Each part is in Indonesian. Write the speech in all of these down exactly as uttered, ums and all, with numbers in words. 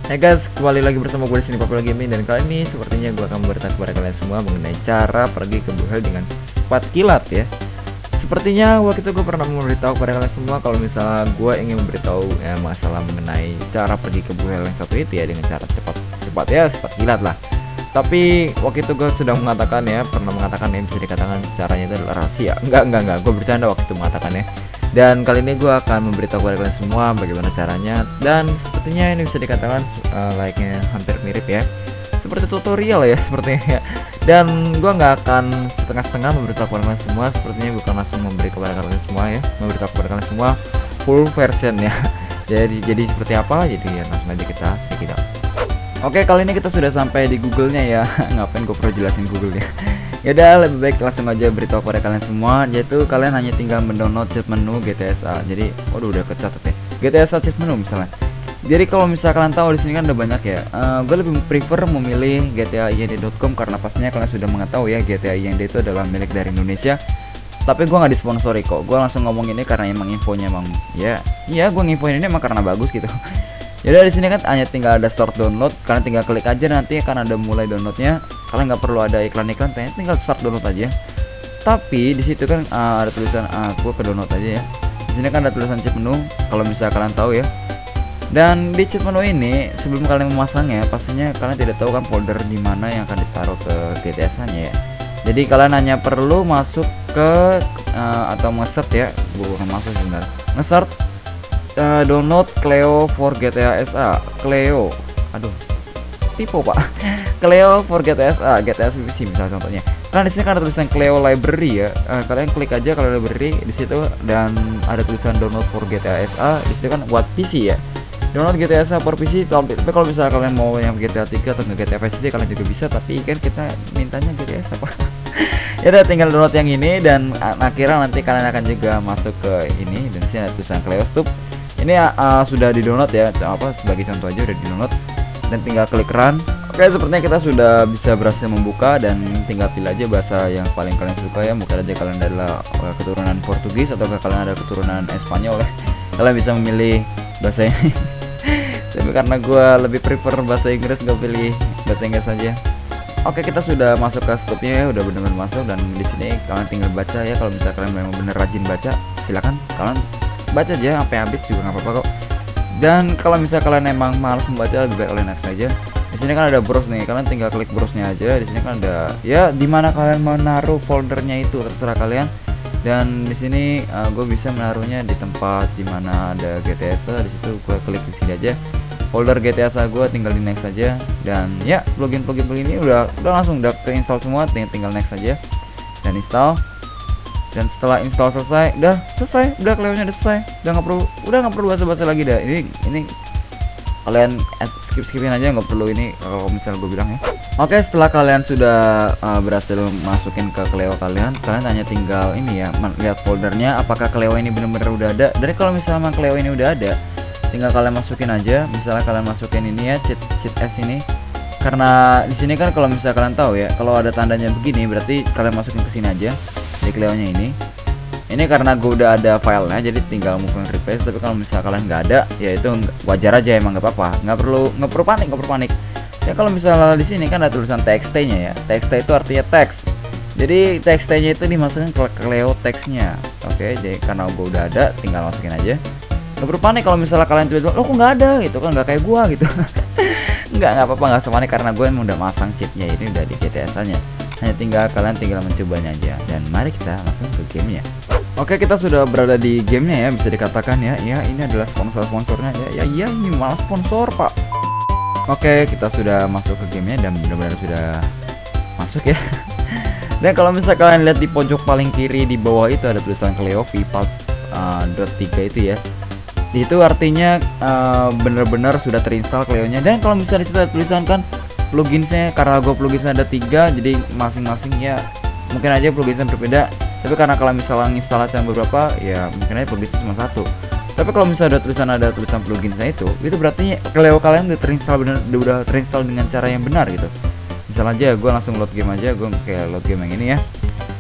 Hai guys, kembali lagi bersama gue di sini Popular Gaming, dan kali ini sepertinya gue akan memberitahu kepada kalian semua mengenai cara pergi ke Blue Hell dengan cepat kilat ya. Sepertinya waktu itu gue pernah memberitahu kepada kalian semua kalau misalnya gue ingin memberitahu ya, masalah mengenai cara pergi ke Blue Hell yang satu itu ya dengan cara cepat cepat ya cepat kilat lah. Tapi waktu itu gue sudah mengatakan ya, pernah mengatakan yang bisa dikatakan caranya itu adalah rahasia. Enggak, enggak, enggak, gue bercanda waktu itu mengatakannya. Dan kali ini gue akan memberitahu kepada kalian semua bagaimana caranya. Dan sepertinya ini bisa dikatakan uh, like-nya hampir mirip ya, seperti tutorial ya sepertinya ya. Dan gue nggak akan setengah-setengah memberitahu kepada kalian semua. Sepertinya gue akan langsung memberi kepada kalian semua ya, memberitahu kepada kalian semua full version ya. Jadi jadi seperti apa? Jadi ya langsung aja kita cek it out. Oke, kali ini kita sudah sampai di Google-nya ya. Ngapain gue perlu jelasin Google-nya? Ya udah, lebih baik langsung aja beritahu kepada kalian semua, yaitu kalian hanya tinggal mendownload cheat menu G T S A. Jadi, waduh udah kecatat ya. G T S A cheat menu misalnya. Jadi kalau misalnya kalian tahu di sini kan ada banyak ya. Uh, gue lebih prefer memilih G T A I N D dot com karena pastinya kalian sudah mengetahui ya G T A I N D itu adalah milik dari Indonesia. Tapi gue nggak disponsori kok. Gue langsung ngomong ini karena emang infonya emang ya, iya gue nginfoin ini emang karena bagus gitu. Jadi di sini kan hanya tinggal ada start download, kalian tinggal klik aja, nanti akan ada mulai downloadnya. Kalian nggak perlu ada iklan-iklan, tinggal start download aja. Tapi di situ kan uh, ada tulisan aku uh, ke download aja ya. Di sini kan ada tulisan cheat menu, kalau misalnya kalian tahu ya. Dan di cheat menu ini sebelum kalian memasangnya, pastinya kalian tidak tahu kan folder di mana yang akan ditaruh ke G T S-nya ya. Jadi kalian hanya perlu masuk ke uh, atau nge-search ya, bukan masuk sebenarnya, nge-search Uh, download Cleo for G T A S A. Cleo, aduh, tipe pak. Cleo for G T S A, G T A P C misalnya contohnya. Kan di sini kan ada tulisan Cleo Library ya. Uh, kalian klik aja kalau library di situ, dan ada tulisan download for G T A S A. Di situ kan buat P C ya. Download G T A S A for P C. Tapi kalau misalnya kalian mau yang G T A tiga atau G T A Vice City kalian juga bisa. Tapi kan kita mintanya G T A S A pak. Ya udah, tinggal download yang ini, dan akhirnya nanti kalian akan juga masuk ke ini, dan di sini ada tulisan Cleo Stub. Ini uh, sudah di download ya, apa sebagai contoh aja udah di download, dan tinggal klik run. Oke, sepertinya kita sudah bisa berhasil membuka, dan tinggal pilih aja bahasa yang paling kalian suka ya. Mungkin aja kalian adalah uh, keturunan Portugis atau kalian ada keturunan Espanyol ya, kalian bisa memilih bahasa ini. Tapi karena gue lebih prefer bahasa Inggris, gue pilih bahasa Inggris saja. Oke, kita sudah masuk ke stopnya ya, udah benar-benar masuk, dan di sini kalian tinggal baca ya. Kalau misalnya kalian memang bener rajin baca, silakan kalian baca aja sampai habis juga nggak apa-apa kok. Dan kalau misalnya kalian emang malas membaca, lebih baik kalian next aja. Di sini kan ada browse nih, kalian tinggal klik browse-nya aja. Di sini kan ada ya dimana kalian mau naruh foldernya itu terserah kalian. Dan di sini uh, gue bisa menaruhnya di tempat dimana ada G T S A. Di situ gue klik di sini aja. Folder G T S A gue tinggal di next aja. Dan ya plugin plugin plugin ini udah udah langsung udah keinstall semua, tinggal, tinggal next aja dan install. Dan setelah install selesai, udah selesai, udah Cleo-nya udah selesai, udah nggak perlu, udah nggak perlu basa-basi lagi dah. Ini ini kalian skip skipin aja, nggak perlu ini kalau misalnya gue bilang ya. Oke, setelah kalian sudah uh, berhasil masukin ke Cleo kalian, kalian hanya tinggal ini ya, lihat foldernya apakah Cleo ini benar-benar udah ada. Dari kalau misalnya Cleo ini udah ada, tinggal kalian masukin aja. Misalnya kalian masukin ini ya, cheat cheat S ini. Karena di sini kan kalau misalnya kalian tahu ya, kalau ada tandanya begini berarti kalian masukin ke sini aja di Cleo-nya ini. Ini karena gue udah ada filenya, jadi tinggal mungkin replace. Tapi kalau misalnya kalian nggak ada, ya itu wajar aja, emang nggak apa-apa, nggak perlu nggak perlu panik, nggak perlu panik. Ya kalau misalnya di sini kan ada tulisan T X T-nya ya, T X T itu artinya teks. Jadi T X T-nya itu dimasukin ke Cleo teksnya. Oke, jadi karena gue udah ada, tinggal masukin aja. Nggak perlu panik kalau misalnya kalian tulis, lo kok nggak ada gitu kan, nggak kayak gua gitu. Nggak nggak apa-apa, nggak sepanik karena gue emang udah masang chipnya ini udah di G T S A-nya. Hanya tinggal kalian tinggal mencobanya aja. Dan mari kita langsung ke gamenya. Oke, kita sudah berada di gamenya ya, bisa dikatakan ya. Ya, ini adalah sponsor-sponsornya ya. Ya, iya ini malah sponsor pak. Oke, kita sudah masuk ke gamenya dan benar-benar sudah masuk ya. Dan kalau misalnya kalian lihat di pojok paling kiri di bawah itu ada tulisan Cleo V empat dot tiga itu ya. Itu artinya uh, benar-benar sudah terinstall Cleo-nya. Dan kalau misalnya disitu ada tulisan kan pluginsnya, karena gue pluginsnya ada tiga, jadi masing-masing ya mungkin aja pluginsnya berbeda. Tapi karena kalau misalnya instalasi yang beberapa, ya mungkin aja pluginsnya cuma satu. Tapi kalau misalnya ada tulisan ada tulisan pluginsnya itu, itu berarti Cleo kalian udah terinstall bener, udah terinstall dengan cara yang benar gitu. Misalnya aja gue langsung load game aja, gue kayak load game yang ini ya.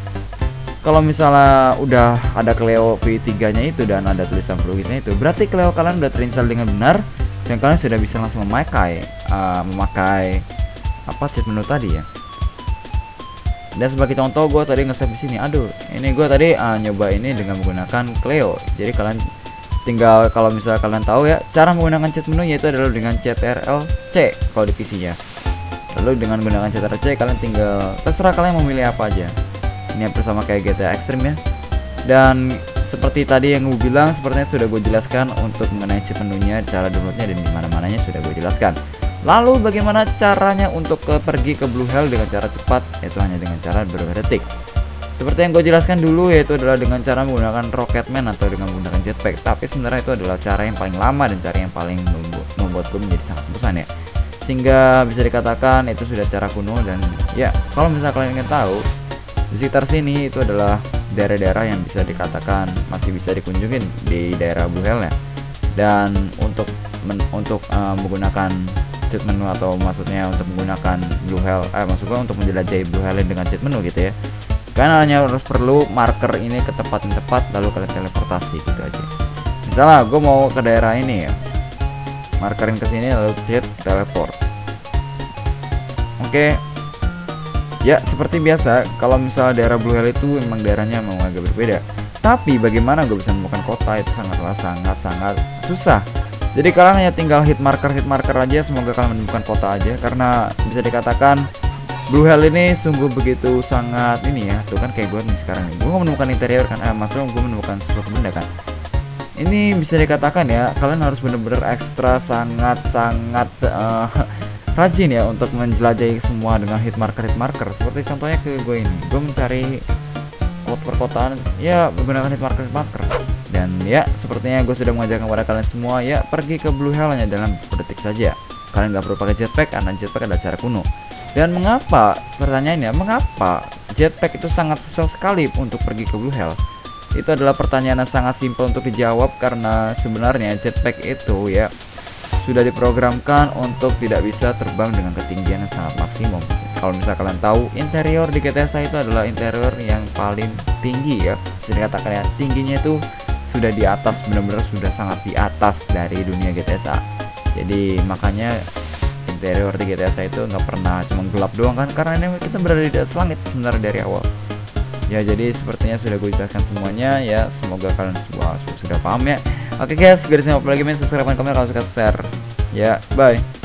Kalau misalnya udah ada Cleo V tiga nya itu dan ada tulisan pluginsnya itu, berarti Cleo kalian udah terinstall dengan benar. dan kalian sudah bisa langsung memakai uh, memakai apa cheat menu tadi ya. Dan sebagai contoh gue tadi nge-save di sini. Aduh, ini gue tadi uh, nyoba ini dengan menggunakan Cleo. Jadi kalian tinggal, kalau misalnya kalian tahu ya, cara menggunakan cheat menu yaitu adalah dengan Ctrl C kalau di P C-nya. Lalu dengan menggunakan Ctrl C kalian tinggal terserah kalian memilih apa aja. Ini hampir sama kayak G T A Extreme ya. Dan seperti tadi yang gue bilang, sepertinya sudah gue jelaskan untuk mengenai cheat menunya, cara downloadnya dan dimana-mananya sudah gue jelaskan. Lalu bagaimana caranya untuk ke, pergi ke Blue Hell dengan cara cepat, yaitu hanya dengan cara beberapa detik. Seperti yang gue jelaskan dulu, yaitu adalah dengan cara menggunakan Rocketman atau dengan menggunakan jetpack. Tapi sebenarnya itu adalah cara yang paling lama dan cara yang paling membuat, membuat gue menjadi sangat bosan ya. Sehingga bisa dikatakan itu sudah cara kuno. Dan ya, kalau misalnya kalian ingin tahu, di sekitar sini itu adalah daerah-daerah yang bisa dikatakan masih bisa dikunjungin di daerah Blue Hell ya. Dan untuk men, untuk uh, menggunakan cheat menu, atau maksudnya untuk menggunakan Blue Hell, eh maksudnya untuk menjelajahi Blue Hell dengan cheat menu gitu ya, kalian hanya harus perlu marker ini ke tempat yang tepat, lalu kalian teleportasi gitu aja. Misalnya gue mau ke daerah ini ya, markerin ke sini lalu cheat teleport. Oke. Ya seperti biasa, kalau misalnya daerah Blue Hell itu memang daerahnya memang agak berbeda. Tapi bagaimana gue bisa menemukan kota itu sangatlah sangat-sangat susah. Jadi kalian hanya tinggal hit marker hit marker aja, semoga kalian menemukan kota aja, karena bisa dikatakan Blue Hell ini sungguh begitu sangat ini ya. Tuh kan kayak gue nih sekarang nih, gue menemukan interior kan, eh, maksudnya gue menemukan sesuatu benda kan. Ini bisa dikatakan ya, kalian harus bener-bener ekstra sangat-sangat uh, rajin ya untuk menjelajahi semua dengan hit marker hit marker. Seperti contohnya ke gue ini, gue mencari kota perkotaan ya menggunakan hit marker hit marker. Dan ya sepertinya gue sudah mengajarkan kepada kalian semua ya, pergi ke Blue Hell hanya dalam beberapa detik saja. Kalian gak perlu pakai jetpack karena jetpack adalah cara kuno. Dan mengapa, pertanyaannya, mengapa jetpack itu sangat susah sekali untuk pergi ke Blue Hell? Itu adalah pertanyaan yang sangat simpel untuk dijawab, karena sebenarnya jetpack itu ya sudah diprogramkan untuk tidak bisa terbang dengan ketinggian yang sangat maksimum. Kalau misalnya kalian tahu, interior di G T A itu adalah interior yang paling tinggi ya. Bisa dikatakan ya, tingginya itu sudah di atas, benar-benar sudah sangat di atas dari dunia G T A. Jadi makanya interior di G T A itu nggak pernah cuma gelap doang kan, karena ini kita berada di atas langit sebenarnya dari awal. Ya jadi sepertinya sudah gue jelaskan semuanya ya, semoga kalian semua sudah paham ya. Oke guys, garis lima puluh lagi main, subscribe, komen, kalau suka share. Ya, bye.